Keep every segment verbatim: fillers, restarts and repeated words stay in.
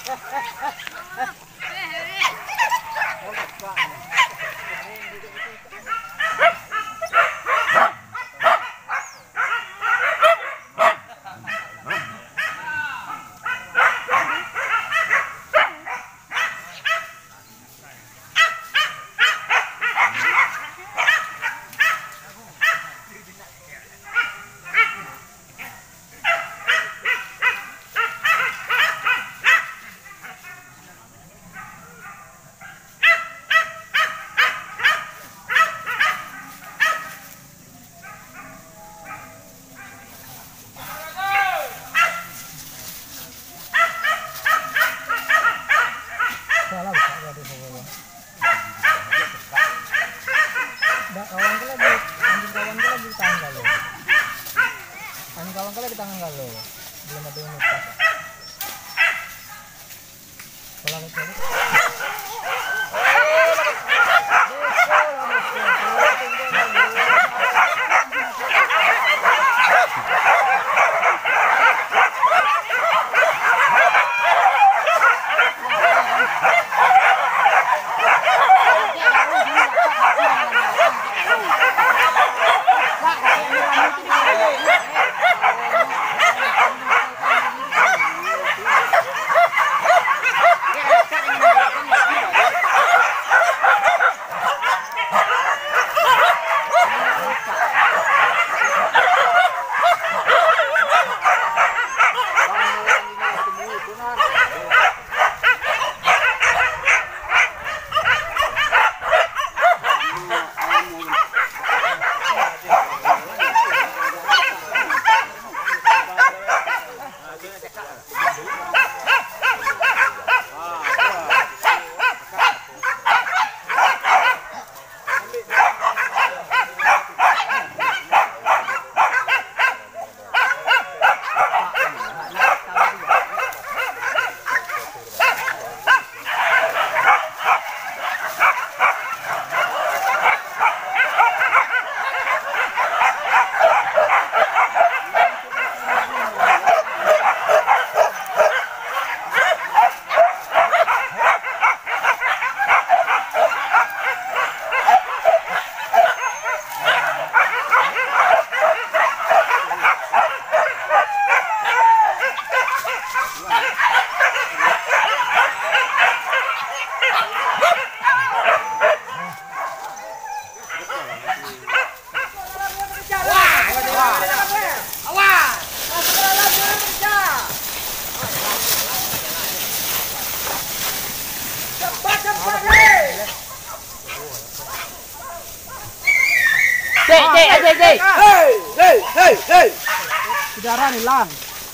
Cik, cik, cik, cik. Hei, hei, hei, hei. Saudara ni lang.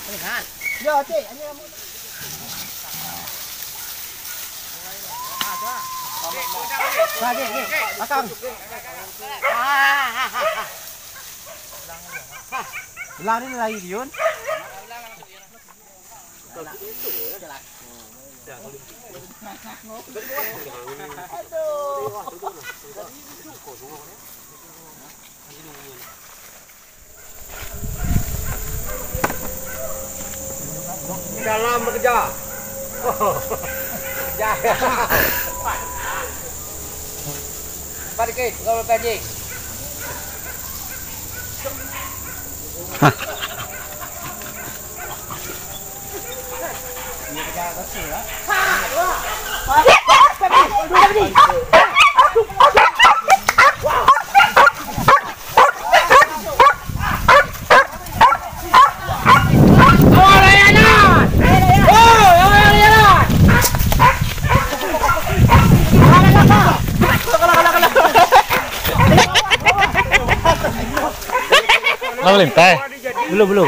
Ya, cik. Ini kamu. Nah, cik, cik. Belakang. Lang ni lagi Dion. Dalam bekerja. Kerja. Cepat dikit, kau lepas je. Ini kerja kecil lah. Nó lên tay. Belum, belum.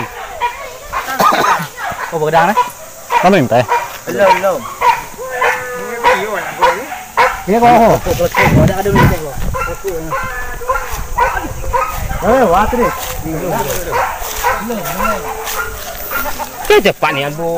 Oh, berkedang eh? Nó lên tay. Belum, belum. Ini kau oh, ada ada ni kau. Eh, wah tu ni. Ke cepat ni Abu.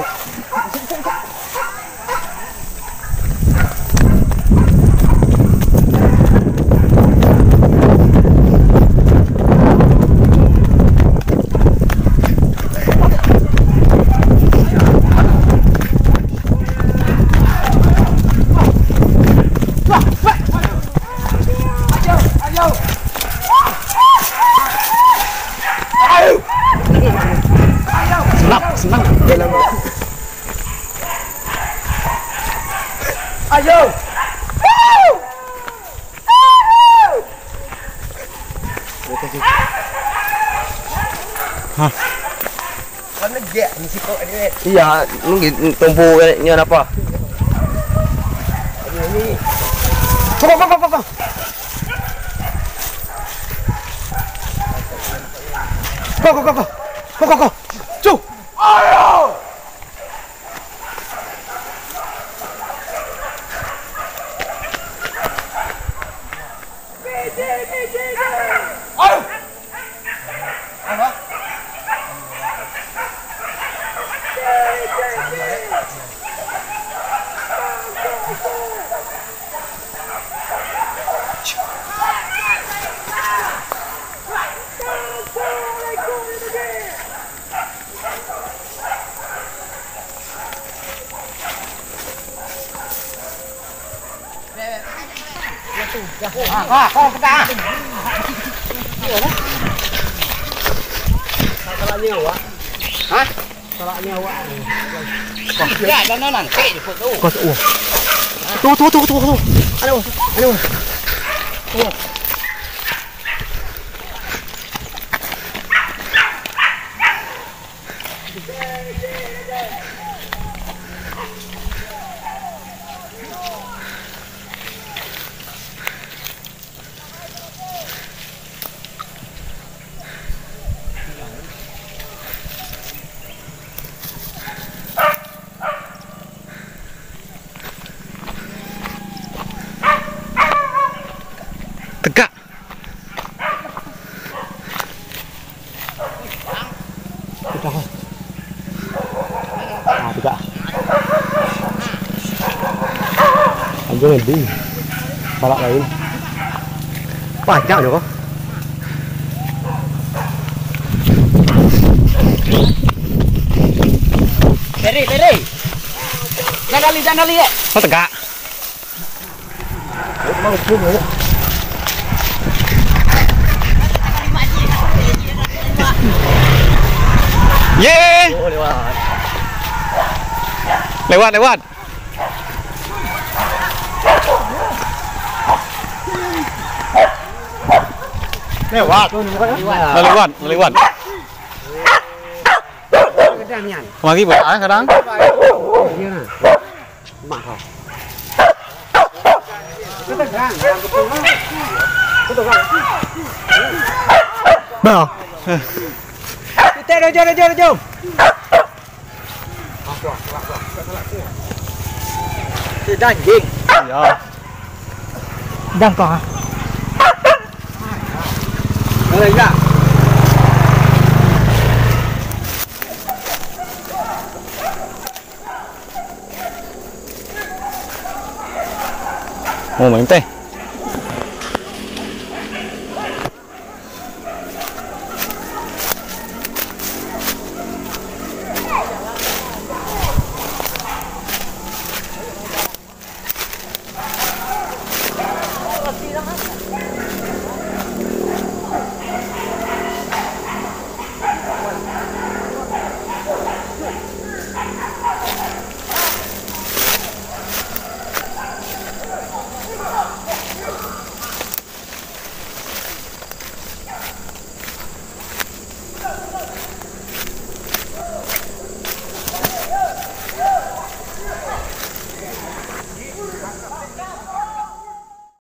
Ayo. Hah. Kan dia mesti kau ini. Iya, mungkin tumpu nya apa? Ini. Kok kok kok kok. Kok kok kok. Kok kok kok. Cu. Ayo. Ayo. Apa? Ah, kau kita. Salah nyawa. Hah? Salah nyawa. Ya, dan nanti jemput tu. Kos uh. Tuh tuh tuh tuh tuh. Aduh, aduh. Tegak. Udah. Ah, tegak. Anjing ini. Salah lain. Banyak juga. Beri, beri. Jangan li, jangan li. Kau tegak. Mau cuba. Ye. Oh, lewat. Lewat lewat. Lewat. Nah, lewat, lewat. Kedamian. Kemari buat ah kadang. Iya nah. Mak kau. Kita kan, yang kepungan. Kita kan. Bah. Kita rojo rojo rojo. Kita anjing. Ya. Dah kau. Boleh enggak? Oh, mantap.